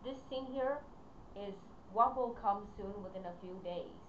this scene here is what will come soon within a few days.